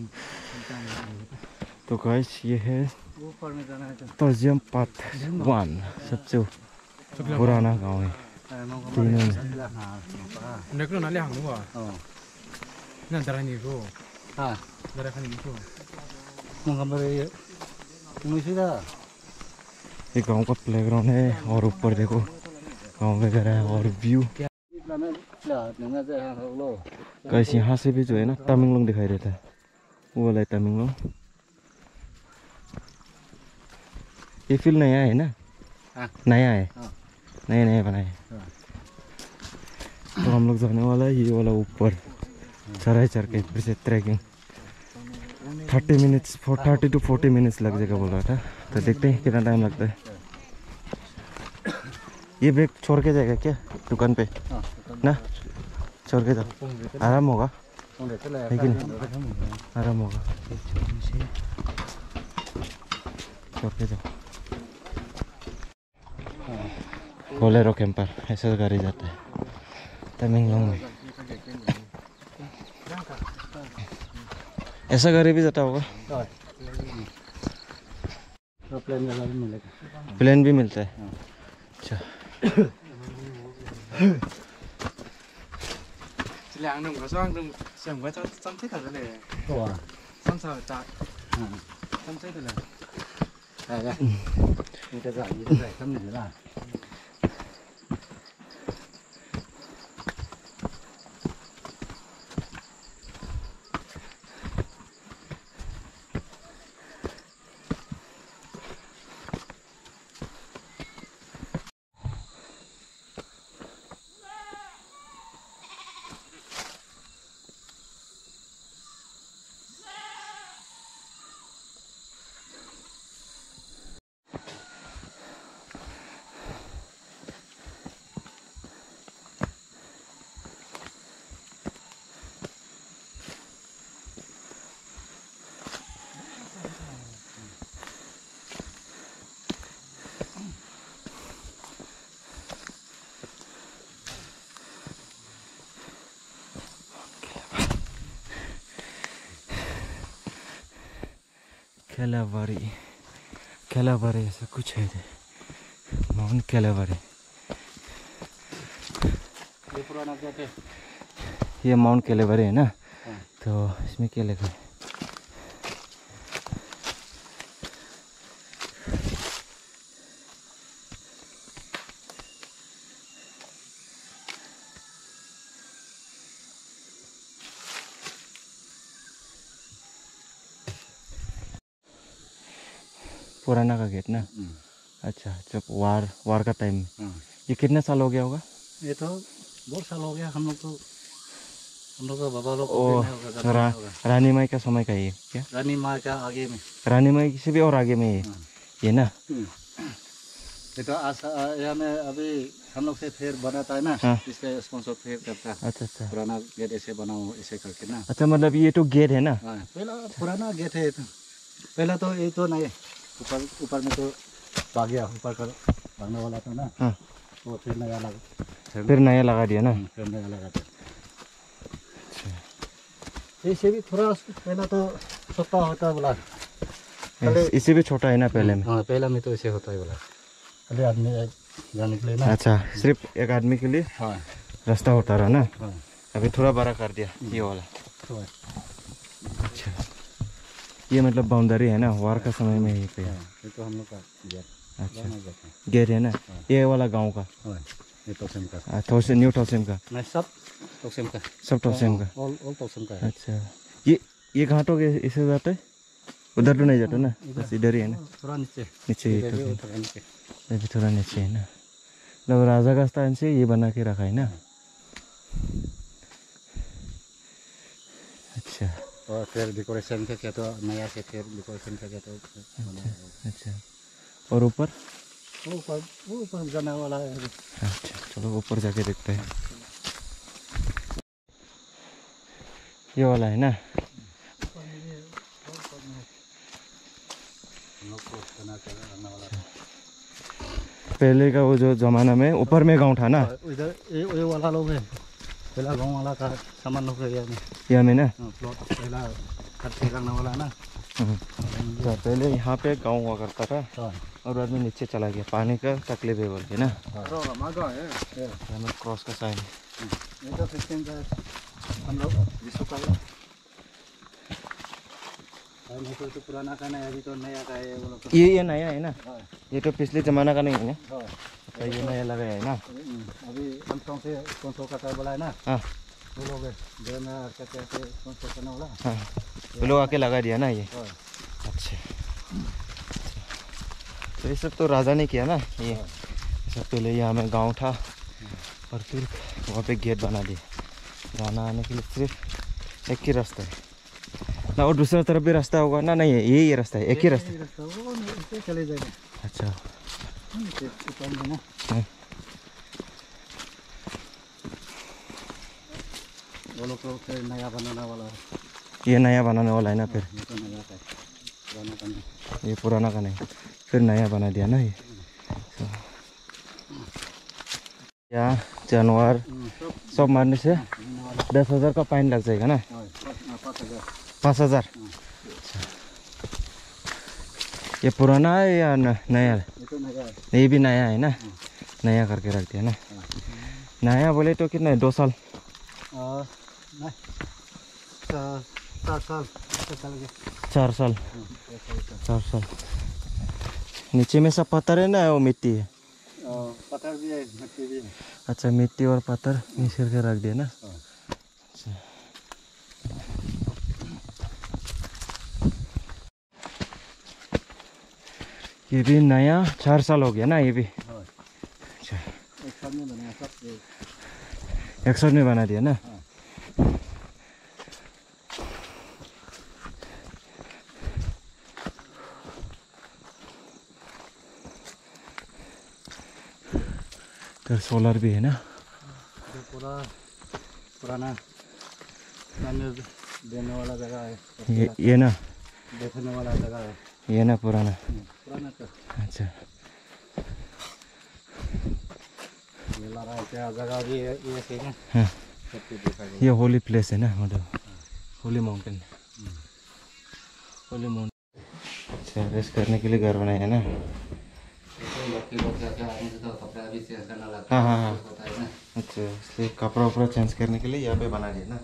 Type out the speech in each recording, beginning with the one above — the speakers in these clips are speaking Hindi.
तो गाइस ये है तोजियम पाथ 1, सबसे पुराना गांव है तीनों में। ये गांव का प्लेग्राउंड है और ऊपर देखो गांव वगैरह है और व्यू। गाइस यहाँ से भी जो है ना तमिंगलोंग दिखाई देता है, वो वाला है तमिंगलोंग। ये फील्ड नया है ना? नया है, नया नया बनाया है। तो हम लोग जाने वाला है ये वाला ऊपर चढ़ाई चढ़ के, फिर से ट्रैकिंग 30 to 40 मिनट्स लग जाएगा बोल रहा था। तो देखते हैं कितना टाइम लगता है। ये बैग छोड़ के जाएगा क्या दुकान पे ना? छोड़ के जाओ, आराम होगा लेकिन आराम होगा। छोड़ के जाओ। बोलेरो कैंपर ऐसा गाड़ी जाता है तमिंगलोंग में। ऐसा गाड़ी भी जाता होगा। प्लेन भी मिलता है। अच्छा कैलाबारी ऐसा कुछ है, माउंट कैलाबारी। ये पुराना गेट है, ये माउंट कैलाबारी है ना? तो इसमें क्या लिखा है? पुराना का गेट ना? अच्छा, जब वार का टाइम में। ये कितने साल हो गया होगा? ये तो बहुत साल हो गया। हम लोग का बाबा लोग रानी माई का समय का ये क्या? रानी माई का आगे में, रानी माई से भी और आगे में ये ना? ये तो यहाँ में अभी हम लोग से फिर बनाता है ना, इसलिए स्पॉन्सर फिर करता है। अच्छा पुराना गेट ऐसे बनाओ ऐसे करके ना। अच्छा, मतलब ये तो गेट है ना? पहला पुराना गेट है। तो पहला तो ये तो नहीं, ऊपर में तो भाग गया, ऊपर का भागने वाला था ना। वो फिर नया लगा दिया ना? फिर नया लगा दिया। इससे भी थोड़ा पहला तो छोटा होता बोला, इससे भी छोटा है ना पहले में? हाँ, पहला में तो ऐसे होता है बोला, खाली आदमी जाने के लिए ना। अच्छा, सिर्फ एक आदमी के लिए रास्ता होता रहा ना? अभी थोड़ा बड़ा कर दिया ये वाला। अच्छा, ये मतलब बाउंड्री है ना वार का समय में? ये पे ये तो हम लोग का गेट। अच्छा, गेट है ना ये वाला गांव का? ये तोसेम का। न्यू तोसेम का? नहीं, सब तोसेम का। सब तोसेम का? ऑल तोसेम का है। अच्छा, ये घाटों के इसे जाता है? उधर तो नहीं जाता ना, बस इधर ही है ना? थोड़ा नीचे ये भी थोड़ा नीचे है ना? मतलब राजा का स्थान से ये बना के रखा है ना? अच्छा, और फिर डेकोरेशन का क्या तो नया से फिर डेकोरेशन का क्या तो। अच्छा, और ऊपर जाने वाला है। अच्छा, चलो ऊपर जाके देखते हैं। ये वाला है ना? पहले का वो जो जमाना में ऊपर में गांव था ना? इधर ये वाला लोग है, पहला गांव वाला का सामान लोग है यहाँ में ना? प्लॉट पहला खर्चे करने वाला है ना। तो पहले यहाँ पे गाँव हुआ करता था और बाद में नीचे चला गया, पानी का तकलीफ है बोल के ना। हमें क्रॉस का साइन ये तो सिस्टम का हम लोग विश्व का तो पुराना का नहीं, अभी तो नया का है वो लोग। ये नया है ना, ये तो पिछले ज़माना का नहीं है ना। तो ये नया लगा है ना। अभी हम से कौन सा का बोला है ना। हाँ वो लोग कहते हैं कौन सा करने वाला। हाँ वो लोग आके लगा दिया ना ये। अच्छा तो ये सब तो राजा ने किया ना ये। सब पहले यहाँ में गांव था और फिर वहाँ पे गेट बना दिया, जाना आने के लिए सिर्फ एक ही रास्ता है ना, और दूसरा तरफ भी रास्ता होगा ना। नहीं है यही रास्ता है, एक ही रास्ता है। चले जाएगा। अच्छा वो लोग तो फिर नया बनाने वाला है। ये नया बनाने वाला है ना फिर। ये तो नया का पुराना का नहीं। ये पुराना का नहीं, फिर नया बना दिया ना ये। यहाँ जानवर सब मारने से 10,000 का फाइन लग जाएगा ना। 5,000। ये पुराना है या नया है? ये भी नया है ना, नया करके रख दिया ना। नया बोले तो कितना है, 2 साल? 4 साल। 4 साल। नीचे में सब पत्थर है ना, वो मिट्टी है? पत्थर भी है, मिट्टी भी है। अच्छा मिट्टी और पत्थर मिक्स करके रख दिया ना। अच्छा ये भी नया 4 साल हो गया ना ये भी। अच्छा एक साल में बनाया सब, एक साल में बना दिया ना। तो सोलर भी है ना। पूरा पुराना देने वाला जगह है। ये ना देखने वाला जगह है ये ना पुराना। पुराना तो अच्छा ये ला रहा है क्या जगह भी है ये सही है। हाँ सब कुछ देखा गया। ये होली प्लेस है ना, मतलब होली माउंटेन। Holy mountain. अच्छा रेस्ट करने के लिए घर बनाया है ना। हाँ हाँ हाँ अच्छा, इसलिए कपड़ा वपड़ा चेंज करने के लिए यहाँ पे बना दिया ना।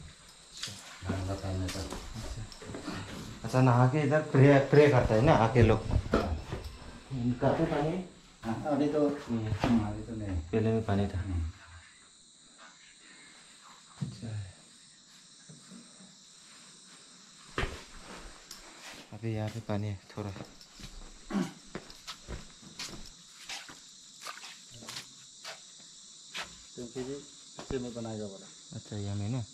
अच्छा नहा के इधर प्रे करता है ना आके लोग। काफी पानी अभी तो नहीं, पहले में पानी था। अच्छा अभी यहाँ पे पानी है थोड़ा। क्योंकि भी अच्छे में बनाएगा बोला। अच्छा यहाँ में ना।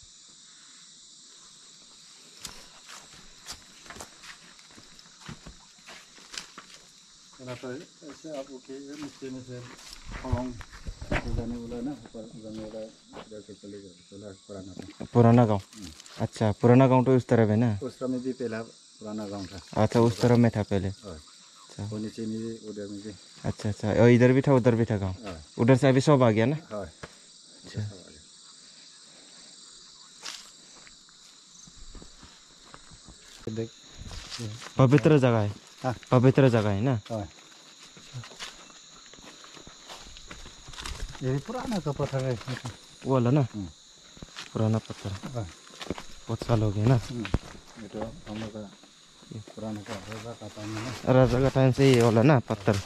तो ऐसे आप नीचे में से पलंग जाने वाला ना, ऊपर जाने वाला इधर से चलेगा। चला पुराना था। पुराना गांव। अच्छा पुराना गांव तो उस तरफ है ना। उस समय भी पहला पुराना गांव था। अच्छा उस तरफ में था पहले। अच्छा वो नीचे में भी उधर में भी। अच्छा अच्छा और इधर भी था उधर भी था गांव। उधर से अभी सब आ गया ना। अच्छा देख पवित्र जगह है। हाँ पवित्र जगह है ना। ये भी पुराना का पत्थर है वो वाला ना, पुराना पत्थर बहुत साल हो गया ना। ये तो हम लोग का पुराना का राजा का टाइम है ना। राजा का टाइम से ये वाला ना पत्थर,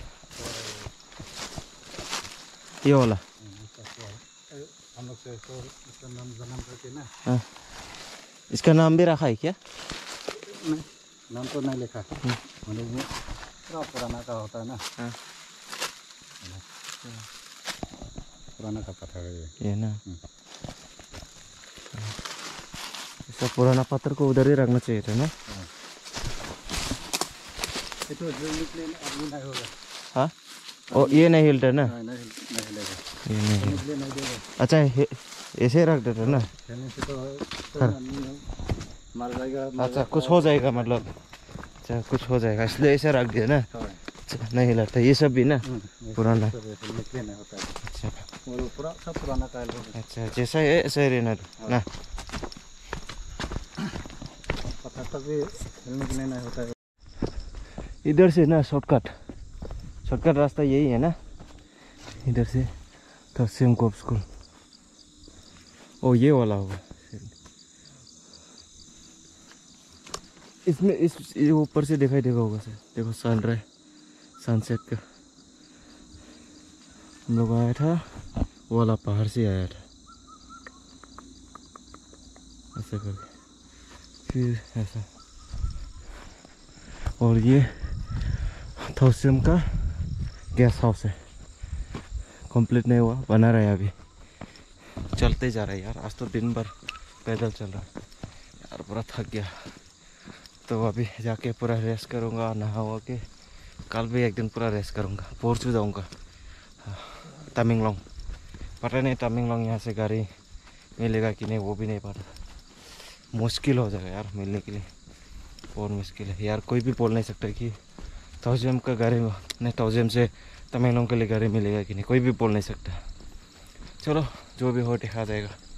ये वाला हम लोग से तो इसका नाम जन्म करके ना। हाँ इसका नाम भी रखा है क्या? नहीं नाम तो नहीं लिखा। हम लोग में पूरा पुराना का होता है ना। हाँ पुराना का पत्थर है ये ना। ऐसा पुराना पत्थर को उधर ही रखना चाहिए था ना। ये तो जो निकले आदमी नहीं होगा। हाँ ओ ये नहीं हिलता ना। नहीं हिलेगा, ये नहीं हिल- निकले नहीं देगा। अच्छा ऐसे रख देते ना। खेलने से तो आदमी मर जाएगा। अच्छा कुछ हो जाएगा मतलब। अच्छा कुछ हो जाएगा इसलिए ऐसे रख दिया ना। अच्छा नहीं हिलाता ये सब भी ना पुराना। निकले नहीं होता है। अच्छा वो पूरा सब पुराना टाइल होगा। अच्छा जैसा है ऐसा ही रहना ना। रास्ता भी हिलने के लिए नहीं होता है। इधर से ना शॉर्टकट रास्ता यही है ना, इधर से तहसीम कोप स्कूल। ओ ये वाला होगा इसमें, इस ऊपर से दिखाई देगा होगा सर। देखो सनराइज सनसेट का। हम लोग आया था वो वाला पहाड़ से आया था ऐसा करके, फिर ऐसा। और ये तहसीम का गेस्ट हाउस है, कंप्लीट नहीं हुआ, बना रहा है अभी। चलते जा रहा है यार, आज तो दिन भर पैदल चल रहा है यार, पूरा थक गया। तो अभी जाके पूरा रेस्ट करूँगा, नहा हुआ के कल भी एक दिन पूरा रेस्ट करूँगा। पोर्चू जाऊँगा तमेंगलोंग। पता नहीं तमेंगलोंग यहाँ से गाड़ी मिलेगा कि नहीं, वो भी नहीं पता। मुश्किल हो जाएगा यार मिलने के लिए, बहुत मुश्किल है यार। कोई भी बोल नहीं सकता कि तहसीम का गाड़ी नहीं, तहसीम से तमेंगलोंग के लिए गाड़ी मिलेगा कि नहीं, कोई भी बोल नहीं सकता। चलो जो भी हो देखा जाएगा।